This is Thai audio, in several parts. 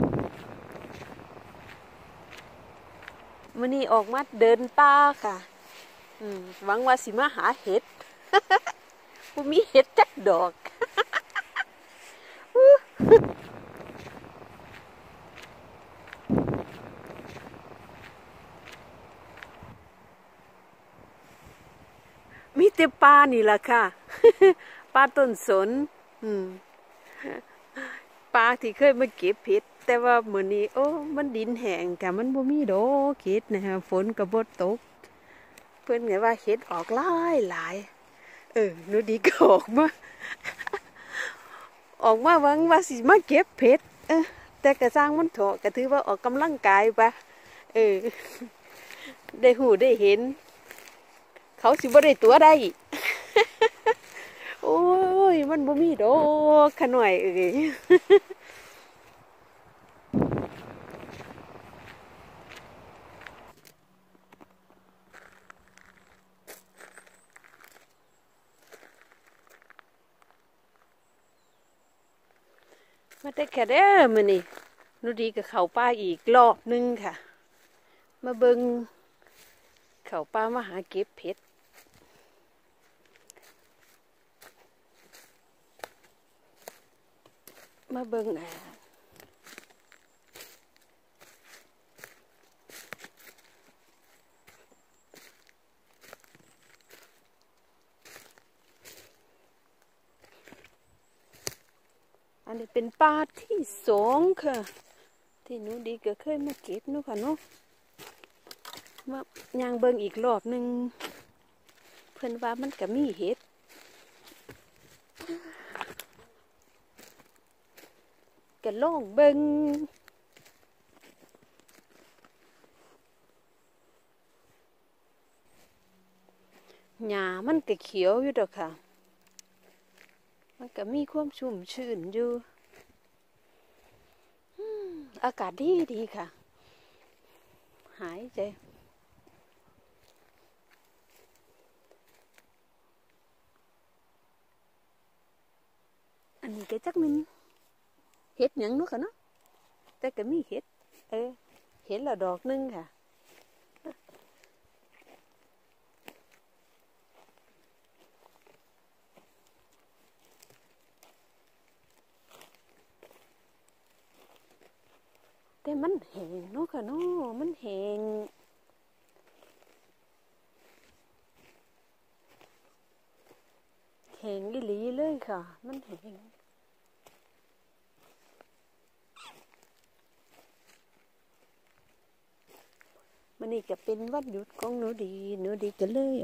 มื้อนี้ออกมาเดินป่าค่ะหวังว่าสิมาหาเห็ด บ่มีเห็ดจักดอก มีแต่ป่านี่ล่ะค่ะ ป่าต้นสนป่าที่เคยมาเก็บเห็ดแต่ว่ามื้อนี้โอ้มันดินแห้งค่ะมันบ่มีดอกเห็ดนะคะฝนก็บ่ตกเพิ่นก็ว่าเห็ดออกหลายหลายหนูดีก็ออกมา ออกมาหวังว่าสิมาเก็บเห็ดแต่ก็สร้างมันเถอะก็ถือว่าออกกำลังกายปะได้หูได้เห็นเขาสิบ่ได้ตัวได้ โอ้ยมันบ่มีดอกขะหน่อยมาแต่แค่เด้อมื้อนี้หนูดีก็เข้าป่าอีกรอบนึงค่ะมาเบิ่งเข้าป่ามาหาเก็บเห็ดมาเบิ่งอันนี้เป็นป่าที่2ค่ะที่หนูดีก็เคยมาเก็บเนาะค่ะเนาะมาย่างเบิ่งอีกรอบนึงเพิ่นว่ามันก็มีเห็ดก็ลองเบิ่งหญ้ามันก็เขียวอยู่ดอกค่ะมันก็มีความชุ่มชื้นอยู่อากาศดีดีค่ะหายใจอันนี้ก็จักมันเห็ดหยังเนาะค่ะเนาะแต่ก็มีเห็ดเห็นละดอกนึงค่ะแต่มันแห้งเนาะค่ะเนาะมันแห้งแห้งอีหลีเลยค่ะมันแห้งมันนี่จะเป็นวันหยุดของหนูดีก็เลย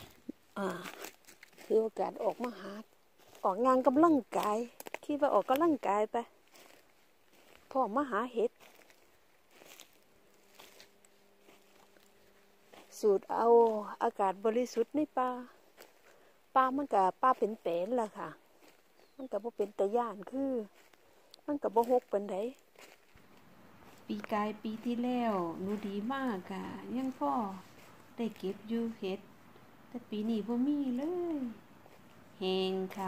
คือโอกาสออกมาหาออกงานกำลังกายคิดว่าออกกำลังกายไปพ่อมาหาเห็ดสูดเอาอากาศบริสุทธิ์ในป่ามันก็ป่าเป็นแปลนล่ะค่ะมันก็บ่เป็นตาย่านคือมันก็บ่ฮกปานใดปีกายปีที่แล้วหนูดีมากค่ะยังพ่อได้เก็บอยู่เห็ดแต่ปีนี้บ่มีเลยแห้งค่ะ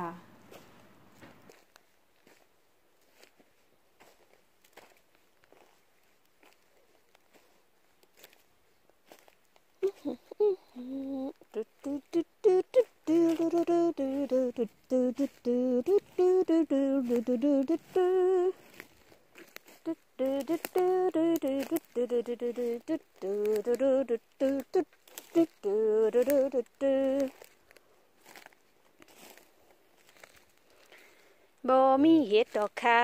บ่มีเห็ดดอกค่ะ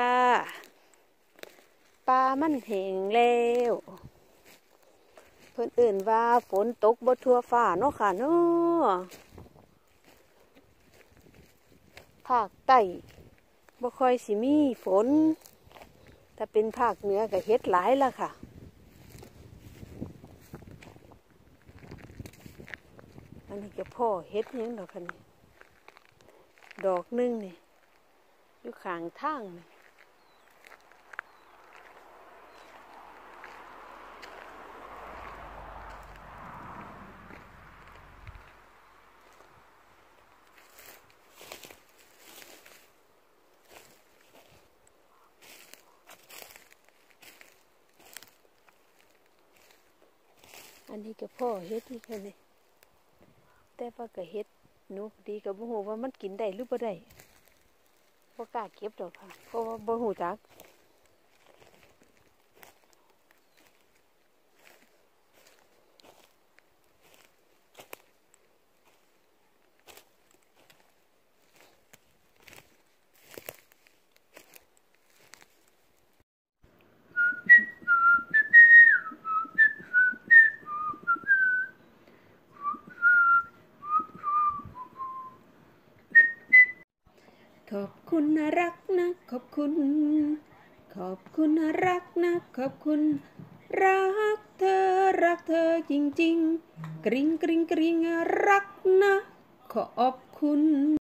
ป่ามันแห้งแล้วเพิ่นเอิ่นว่าฝนตกบ่ทั่วฟ้าเนาะค่ะเนาะภาคใต้บ่ค่อยสิมีฝนถ้าเป็นภาคเหนือก็เห็ดหลายล่ะค่ะอันนี้ก็พ่อเห็ดยังดอกค่ะนี่ดอกนึงนี่อยู่ข้างทางนี่อันนี้ก็พ่อเฮ็ดอีกแล้วนี่แต่ว่าก็เฮ็ดหนูดีก็บ่ฮู้ว่ามันกินได้หรือบ่ได้บ่กล้าเก็บดอกค่ะเพราะว่าบ่ฮู้จักขอบคุณนะรักนะขอบคุณขอบคุณนะรักนะขอบคุณรักเธอรักเธอจริงๆกริ๊งกริ๊งกริ๊งรักนะขอบคุณ